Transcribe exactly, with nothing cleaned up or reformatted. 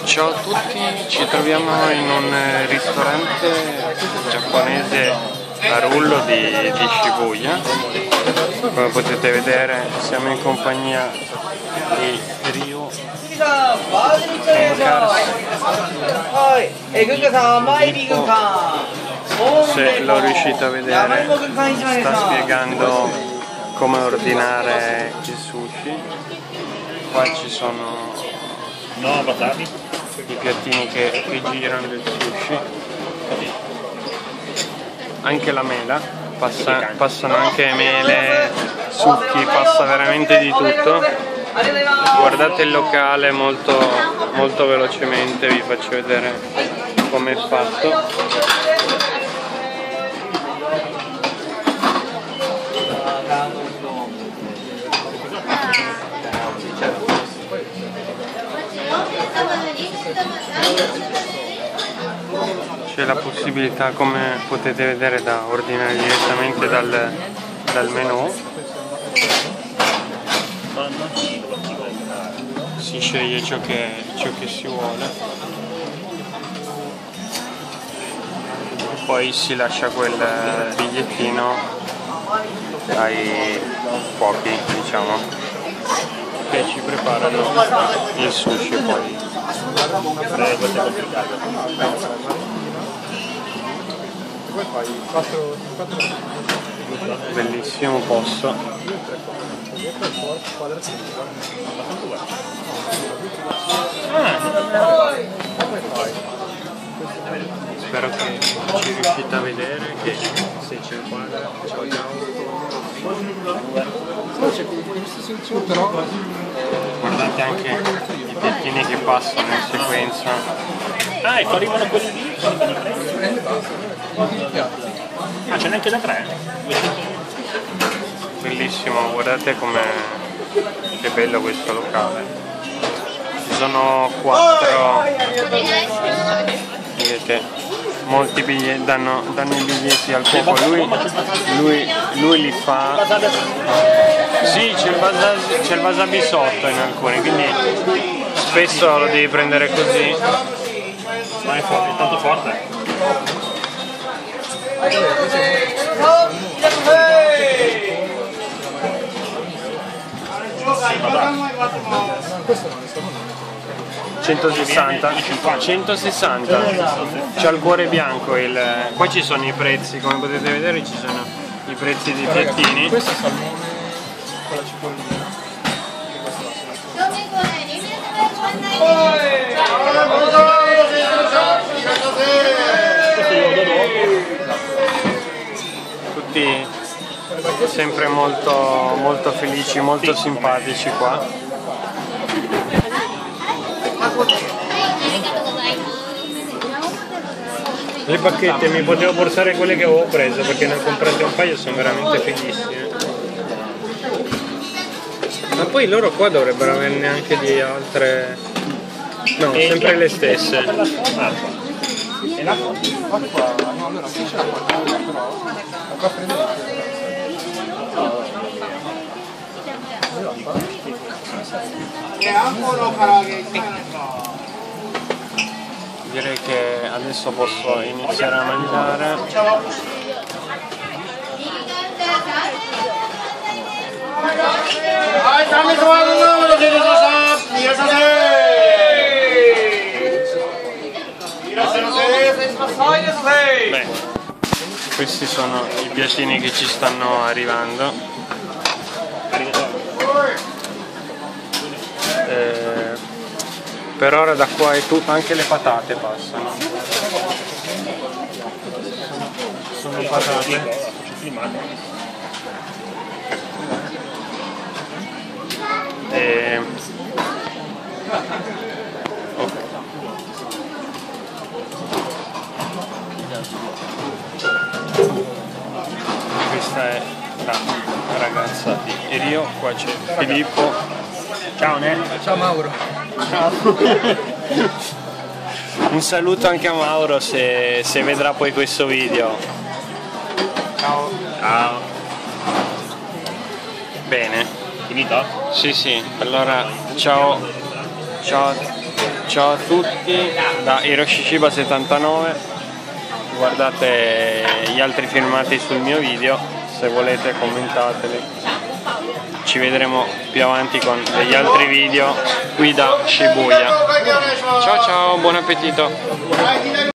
Ciao a tutti, ci troviamo in un ristorante giapponese a rullo di, di Shibuya. Come potete vedere siamo in compagnia di Ryu Filippo. Se l'ho riuscito a vedere, sta spiegando come ordinare il sushi. Qua ci sono no, batati. i piattini che, che girano del sushi, anche la mela, passa, passano anche mele, succhi, passa veramente di tutto. Guardate il locale molto, molto velocemente, vi faccio vedere come è fatto. C'è la possibilità, come potete vedere, da ordinare direttamente dal, dal menù. Si sceglie ciò che, ciò che si vuole, poi si lascia quel bigliettino ai cuochi, diciamo, che ci preparano il sushi. Poi bellissimo posto. Spero che ci riuscite a vedere, che se c'è il quadro. Ciao ciao. Guardate anche i piattini che passano in sequenza. Ah, ecco, arrivano quelli lì. Ah, c'è neanche da tre. Bellissimo, guardate come che bello questo locale. Ci sono quattro, vedete, molti biglietti, danno, danno i biglietti al cuoco, lui, lui, lui li fa. Sì, c'è il wasabi, c'è il wasabi sotto in alcuni, quindi spesso lo devi prendere così. Ma è, forte, è tanto forte. centosessanta centosessanta, c'ha il cuore bianco. Il... Qua ci sono i prezzi, come potete vedere ci sono i prezzi dei piattini. Questo è salmone con la cipollina. Tutti sempre molto, molto felici, molto simpatici qua. Le bacchette mi potevo portare quelle che avevo preso, perché ne ho comprate un paio e sono veramente fighissime. Ma poi loro qua dovrebbero averne anche di altre. No, sempre le stesse. E l'acqua? L'acqua? No, allora qui c'è l'acqua, però l'acqua fredda. Direi che adesso posso iniziare a mangiare. Beh, questi sono i piattini che ci stanno arrivando. Eh, per ora da qua è tutto, anche le patate passano. Sono patate. E... okay. Questa è la ragazza di Ryu, qua c'è Filippo. Ciao Nel. Ciao Mauro. Ciao. Un saluto anche a Mauro se, se vedrà poi questo video. Ciao. Ciao. Bene. Finito? Sì, sì, allora ciao. Ciao. ciao a tutti da Hiroshishiba settantanove, guardate gli altri filmati sul mio video, se volete commentateli. Ci vedremo più avanti con degli altri video qui da Shibuya. Ciao ciao, buon appetito!